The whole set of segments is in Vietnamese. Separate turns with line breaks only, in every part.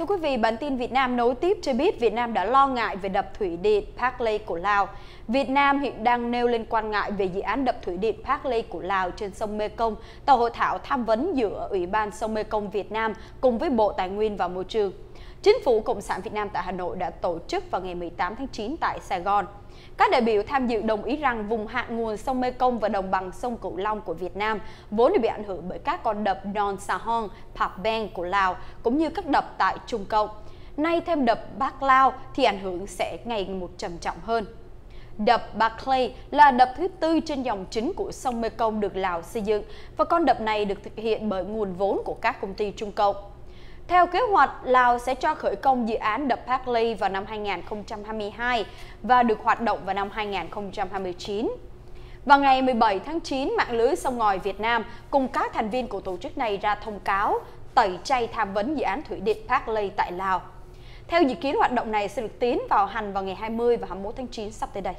Thưa quý vị, bản tin Việt Nam nối tiếp cho biết Việt Nam đã lo ngại về đập thủy điện Park Lay của Lào. Việt Nam hiện đang nêu lên quan ngại về dự án đập thủy điện Park Lay của Lào trên sông Mekong tại hội thảo tham vấn giữa Ủy ban sông Mekong Việt Nam cùng với Bộ Tài nguyên và Môi trường. Chính phủ Cộng sản Việt Nam tại Hà Nội đã tổ chức vào ngày 18 tháng 9 tại Sài Gòn. Các đại biểu tham dự đồng ý rằng vùng hạ nguồn sông Mekong và đồng bằng sông Cửu Long của Việt Nam vốn bị ảnh hưởng bởi các con đập Non Sahong, Phạc Beng của Lào cũng như các đập tại Trung Cộng. Nay thêm đập Bắc Lao thì ảnh hưởng sẽ ngày một trầm trọng hơn. Đập Barclay là đập thứ tư trên dòng chính của sông Mekong được Lào xây dựng và con đập này được thực hiện bởi nguồn vốn của các công ty Trung Cộng. Theo kế hoạch, Lào sẽ cho khởi công dự án đập Park Lay vào năm 2022 và được hoạt động vào năm 2029. Vào ngày 17 tháng 9, mạng lưới sông ngòi Việt Nam cùng các thành viên của tổ chức này ra thông cáo tẩy chay tham vấn dự án thủy điện Park Lay tại Lào. Theo dự kiến, hoạt động này sẽ được tiến vào hành vào ngày 20 và 21 tháng 9 sắp tới đây.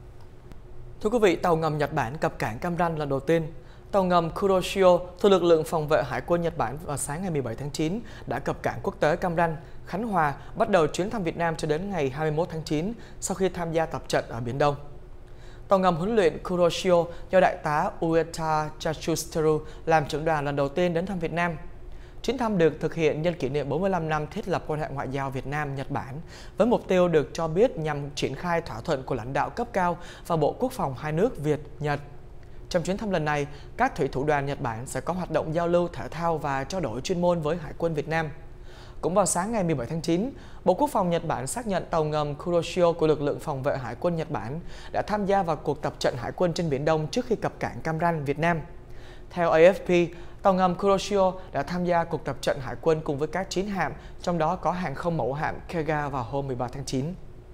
Thưa quý vị, tàu ngầm Nhật Bản cập cảng Cam Ranh lần đầu tiên. Tàu ngầm Kuroshio thuộc lực lượng phòng vệ Hải quân Nhật Bản vào sáng ngày 17 tháng 9 đã cập cảng quốc tế Cam Ranh, Khánh Hòa, bắt đầu chuyến thăm Việt Nam cho đến ngày 21 tháng 9 sau khi tham gia tập trận ở Biển Đông. Tàu ngầm huấn luyện Kuroshio do Đại tá Ueta Chachusteru làm trưởng đoàn lần đầu tiên đến thăm Việt Nam. Chuyến thăm được thực hiện nhân kỷ niệm 45 năm thiết lập quan hệ ngoại giao Việt Nam-Nhật Bản, với mục tiêu được cho biết nhằm triển khai thỏa thuận của lãnh đạo cấp cao và Bộ Quốc phòng hai nước Việt-Nhật. Trong chuyến thăm lần này, các thủy thủ đoàn Nhật Bản sẽ có hoạt động giao lưu thể thao và trao đổi chuyên môn với Hải quân Việt Nam. Cũng vào sáng ngày 17 tháng 9, Bộ Quốc phòng Nhật Bản xác nhận tàu ngầm Kuroshio của lực lượng phòng vệ Hải quân Nhật Bản đã tham gia vào cuộc tập trận Hải quân trên Biển Đông trước khi cập cảng Cam Ranh, Việt Nam. Theo AFP, tàu ngầm Kuroshio đã tham gia cuộc tập trận Hải quân cùng với các chiến hạm, trong đó có hàng không mẫu hạm Kega vào hôm 13 tháng 9.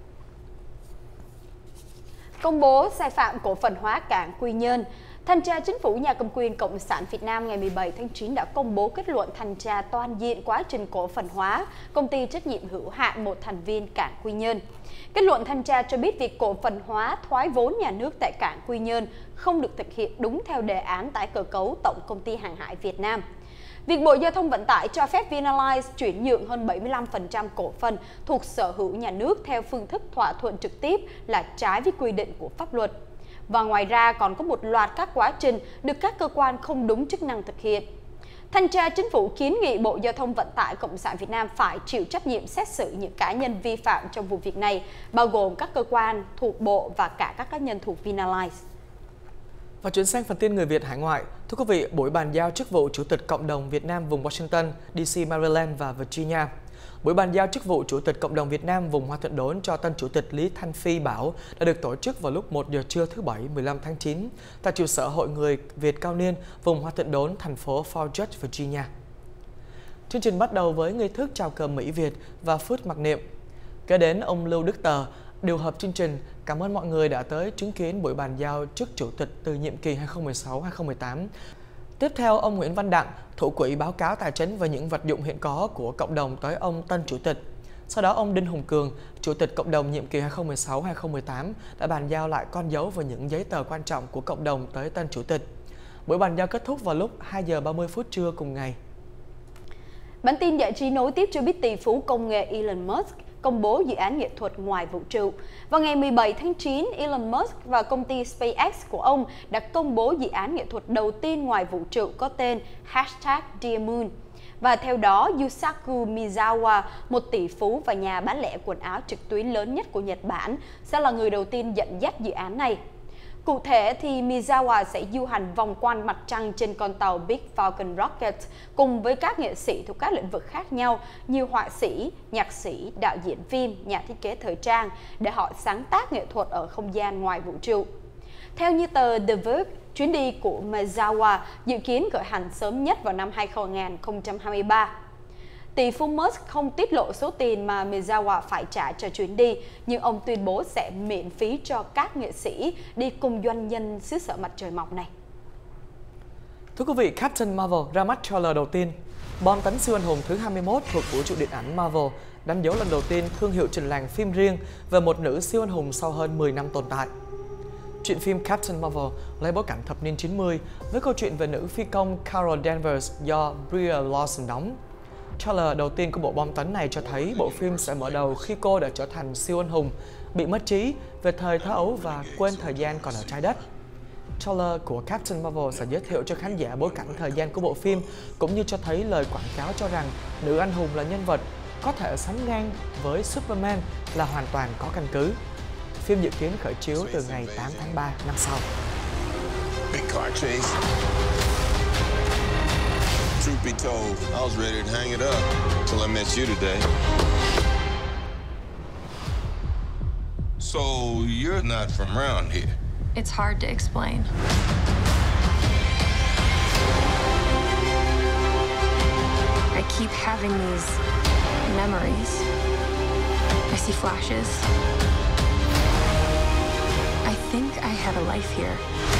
Công bố sai phạm cổ phần hóa cảng Quy Nhơn. Thanh tra Chính phủ nhà cầm quyền Cộng sản Việt Nam ngày 17 tháng 9 đã công bố kết luận thanh tra toàn diện quá trình cổ phần hóa công ty trách nhiệm hữu hạn một thành viên cảng Quy Nhơn. Kết luận thanh tra cho biết việc cổ phần hóa thoái vốn nhà nước tại cảng Quy Nhơn không được thực hiện đúng theo đề án tái cơ cấu Tổng công ty Hàng hải Việt Nam. Việc Bộ Giao thông Vận tải cho phép Vinalines chuyển nhượng hơn 75% cổ phần thuộc sở hữu nhà nước theo phương thức thỏa thuận trực tiếp là trái với quy định của pháp luật. Và ngoài ra còn có một loạt các quá trình được các cơ quan không đúng chức năng thực hiện. Thanh tra Chính phủ kiến nghị Bộ Giao thông Vận tải Cộng sản Việt Nam phải chịu trách nhiệm xét xử những cá nhân vi phạm trong vụ việc này, bao gồm các cơ quan thuộc Bộ và cả các cá nhân thuộc Vinalines.
Và chuyển sang phần tin người Việt hải ngoại. Thưa quý vị, buổi bàn giao chức vụ Chủ tịch Cộng đồng Việt Nam vùng Washington, DC, Maryland và Virginia. Buổi bàn giao chức vụ Chủ tịch Cộng đồng Việt Nam vùng Hoa Thuận Đốn cho tân Chủ tịch Lý Thanh Phi Bảo đã được tổ chức vào lúc 1 giờ trưa thứ Bảy 15 tháng 9 tại trụ sở Hội người Việt cao niên vùng Hoa Thuận Đốn, thành phố Fort Dodge, Virginia. Chương trình bắt đầu với nghi thức chào cờ Mỹ Việt và phút mặc niệm. Kế đến ông Lưu Đức Tờ, điều hợp chương trình, cảm ơn mọi người đã tới chứng kiến buổi bàn giao chức Chủ tịch từ nhiệm kỳ 2016-2018. Tiếp theo, ông Nguyễn Văn Đặng, thủ quỹ báo cáo tài chính và những vật dụng hiện có của cộng đồng tới ông tân Chủ tịch. Sau đó, ông Đinh Hùng Cường, Chủ tịch cộng đồng nhiệm kỳ 2016-2018 đã bàn giao lại con dấu và những giấy tờ quan trọng của cộng đồng tới tân Chủ tịch. Buổi bàn giao kết thúc vào lúc 2 giờ 30 phút trưa cùng ngày.
Bản tin giải trí nối tiếp cho biết tỷ phú công nghệ Elon Musk công bố dự án nghệ thuật ngoài vũ trụ. Vào ngày 17 tháng 9, Elon Musk và công ty SpaceX của ông đã công bố dự án nghệ thuật đầu tiên ngoài vũ trụ có tên Dear Moon. Và theo đó, Yusaku Miyazawa, một tỷ phú và nhà bán lẻ quần áo trực tuyến lớn nhất của Nhật Bản, sẽ là người đầu tiên dẫn dắt dự án này. Cụ thể thì Miyazawa sẽ du hành vòng quanh mặt trăng trên con tàu Big Falcon Rocket cùng với các nghệ sĩ thuộc các lĩnh vực khác nhau như họa sĩ, nhạc sĩ, đạo diễn phim, nhà thiết kế thời trang để họ sáng tác nghệ thuật ở không gian ngoài vũ trụ. Theo như tờ The Verge, chuyến đi của Miyazawa dự kiến khởi hành sớm nhất vào năm 2023. Tỷ phú Musk không tiết lộ số tiền mà Miyazawa phải trả cho chuyến đi, nhưng ông tuyên bố sẽ miễn phí cho các nghệ sĩ đi cùng doanh nhân xứ sở mặt trời mọc này.
Thưa quý vị, Captain Marvel ra mắt trailer đầu tiên. Bom tấn siêu anh hùng thứ 21 thuộc vũ trụ điện ảnh Marvel đánh dấu lần đầu tiên thương hiệu trình làng phim riêng về một nữ siêu anh hùng sau hơn 10 năm tồn tại. Truyện phim Captain Marvel lấy bối cảnh thập niên 90 với câu chuyện về nữ phi công Carol Danvers do Brie Larson đóng. Trailer đầu tiên của bộ bom tấn này cho thấy bộ phim sẽ mở đầu khi cô đã trở thành siêu anh hùng, bị mất trí về thời thơ ấu và quên thời gian còn ở trái đất. Trailer của Captain Marvel sẽ giới thiệu cho khán giả bối cảnh thời gian của bộ phim, cũng như cho thấy lời quảng cáo cho rằng nữ anh hùng là nhân vật có thể sánh ngang với Superman là hoàn toàn có căn cứ. Phim dự kiến khởi chiếu từ ngày 8 tháng 3 năm sau.
Big car chase. Truth be told, I was ready to hang it up till I met you today. So you're not from around here?
It's hard to explain. I keep having these memories. I see flashes. I think I had a life here.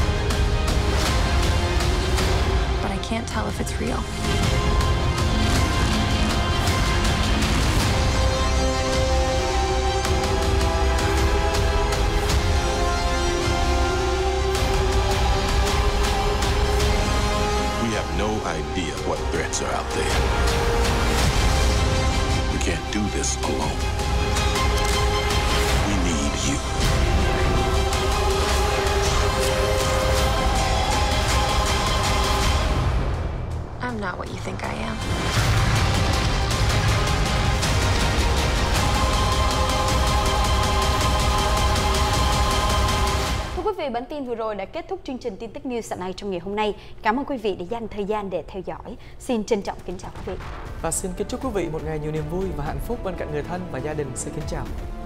But I can't tell if it's real.
We have no idea what threats are out there. We can't do this alone. We need you.
I'm not what you think I am.
Thưa quý vị, bản tin vừa rồi đã kết thúc chương trình tin tức news sáng nay trong ngày hôm nay. Cảm ơn quý vị đã dành thời gian để theo dõi. Xin trân trọng kính chào quý vị.
Và xin kính chúc quý vị một ngày nhiều niềm vui và hạnh phúc bên cạnh người thân và gia đình. Xin kính chào.